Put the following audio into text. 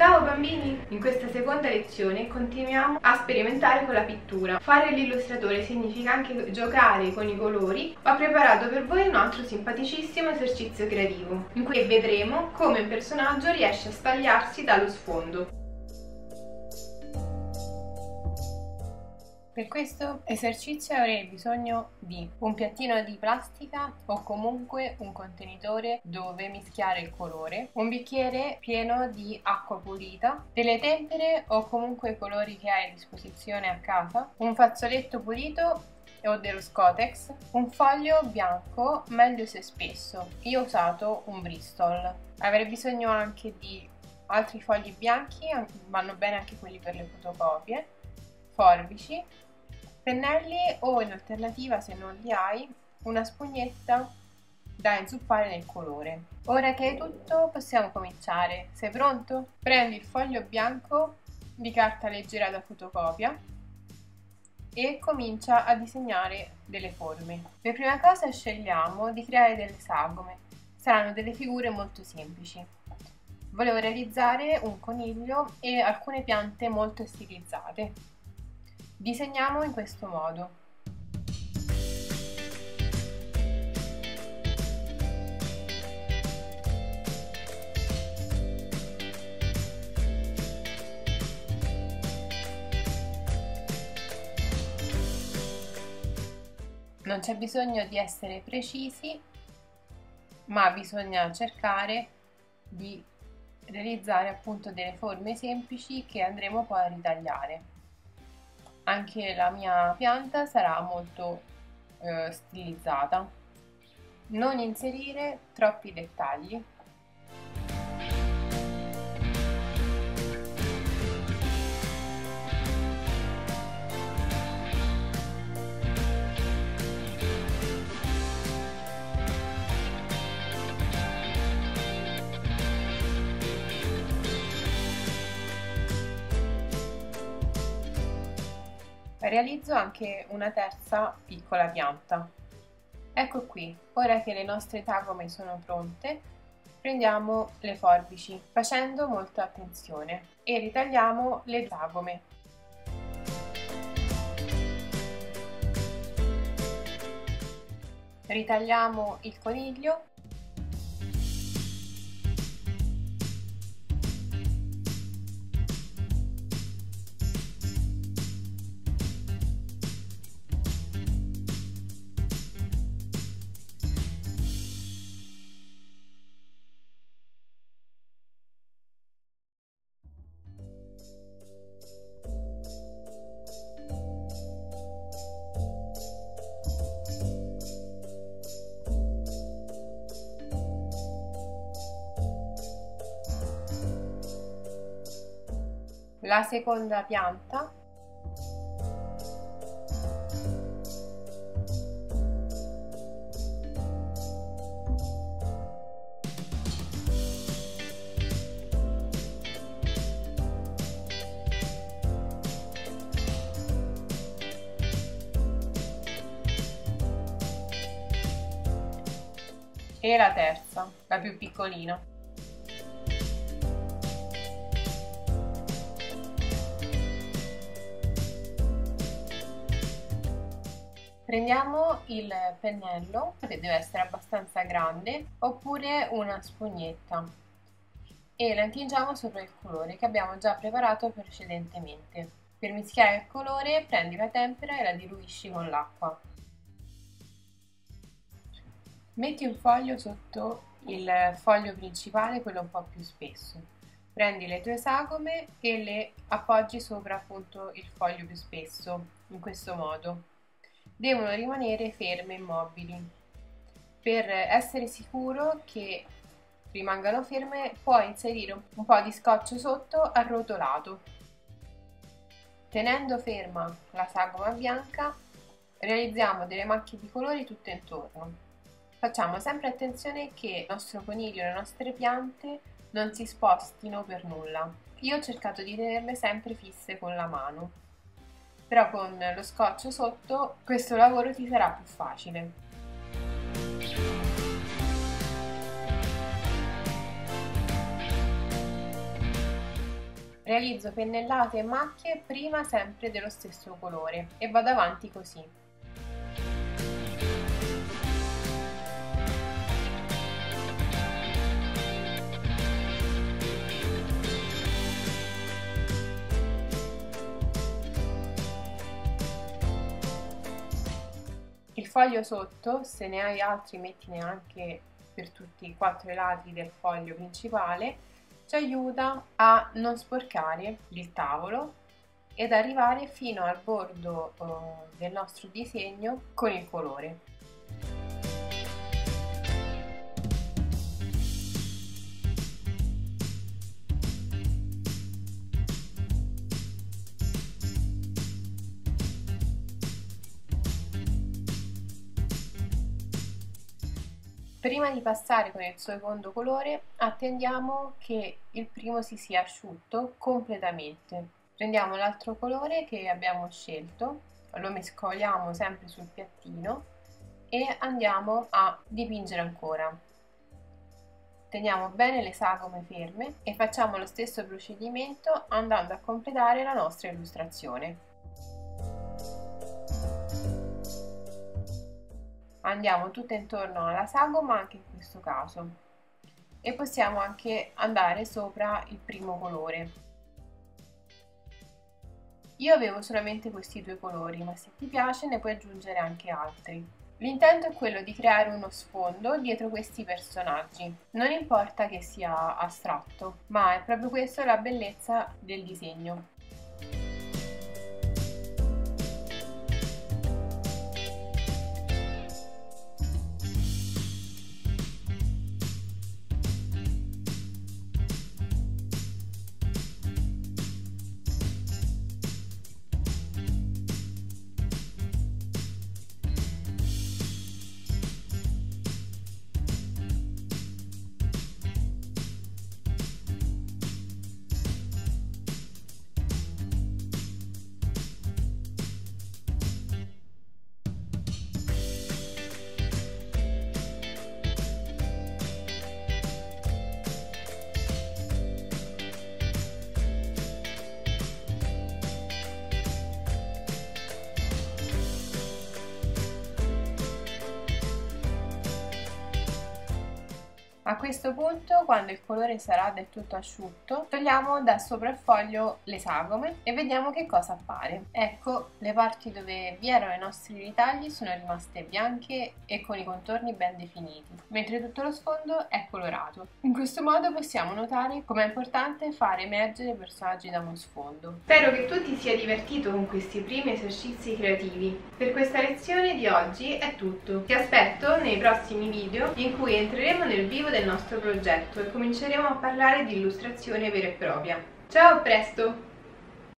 Ciao bambini! In questa seconda lezione continuiamo a sperimentare con la pittura. Fare l'illustratore significa anche giocare con i colori. Ho preparato per voi un altro simpaticissimo esercizio creativo, in cui vedremo come un personaggio riesce a stagliarsi dallo sfondo. Per questo esercizio avrei bisogno di un piattino di plastica o comunque un contenitore dove mischiare il colore, un bicchiere pieno di acqua pulita, delle tempere o comunque i colori che hai a disposizione a casa, un fazzoletto pulito o dello Scotex, un foglio bianco, meglio se spesso. Io ho usato un Bristol. Avrei bisogno anche di altri fogli bianchi, vanno bene anche quelli per le fotocopie, forbici, pennelli o in alternativa, se non li hai, una spugnetta da inzuppare nel colore. Ora che hai tutto possiamo cominciare. Sei pronto? Prendi il foglio bianco di carta leggera da fotocopia e comincia a disegnare delle forme. Per prima cosa scegliamo di creare delle sagome. Saranno delle figure molto semplici. Volevo realizzare un coniglio e alcune piante molto stilizzate. Disegniamo in questo modo. Non c'è bisogno di essere precisi, ma bisogna cercare di realizzare appunto delle forme semplici che andremo poi a ritagliare. Anche la mia pianta sarà molto stilizzata. Non inserire troppi dettagli. Realizzo anche una terza piccola pianta. Ecco qui, ora che le nostre sagome sono pronte, prendiamo le forbici facendo molta attenzione e ritagliamo le sagome. Ritagliamo il coniglio. La seconda pianta. E la terza, la più piccolina. Prendiamo il pennello, che deve essere abbastanza grande, oppure una spugnetta, e la intingiamo sopra il colore che abbiamo già preparato precedentemente. Per mischiare il colore prendi la tempera e la diluisci con l'acqua. Metti un foglio sotto il foglio principale, quello un po' più spesso. Prendi le tue sagome e le appoggi sopra appunto il foglio più spesso, in questo modo. Devono rimanere ferme, immobili. Per essere sicuro che rimangano ferme, puoi inserire un po' di scotch sotto arrotolato. Tenendo ferma la sagoma bianca, realizziamo delle macchie di colori tutto intorno. Facciamo sempre attenzione che il nostro coniglio e le nostre piante non si spostino per nulla. Io ho cercato di tenerle sempre fisse con la mano. Però con lo scotch sotto questo lavoro ti sarà più facile. realizzo pennellate e macchie prima sempre dello stesso colore e vado avanti così. Il foglio sotto, se ne hai altri mettine anche per tutti i 4 i lati del foglio principale, ci aiuta a non sporcare il tavolo ed arrivare fino al bordo del nostro disegno con il colore. Prima di passare con il secondo colore, attendiamo che il primo si sia asciutto completamente. Prendiamo l'altro colore che abbiamo scelto, lo mescoliamo sempre sul piattino e andiamo a dipingere ancora. Teniamo bene le sagome ferme e facciamo lo stesso procedimento andando a completare la nostra illustrazione. Andiamo tutto intorno alla sagoma anche in questo caso e possiamo anche andare sopra il primo colore. Io avevo solamente questi 2 colori, ma se ti piace ne puoi aggiungere anche altri. L'intento è quello di creare uno sfondo dietro questi personaggi. Non importa che sia astratto, ma è proprio questa la bellezza del disegno. A questo punto, quando il colore sarà del tutto asciutto, togliamo da sopra il foglio le sagome e vediamo che cosa appare. Ecco, le parti dove vi erano i nostri ritagli sono rimaste bianche e con i contorni ben definiti, mentre tutto lo sfondo è colorato. In questo modo possiamo notare com'è importante fare emergere i personaggi da uno sfondo. Spero che tu ti sia divertito con questi primi esercizi creativi. Per questa lezione di oggi è tutto. Ti aspetto nei prossimi video in cui entreremo nel vivo del nostro progetto e cominceremo a parlare di illustrazione vera e propria. Ciao, a presto!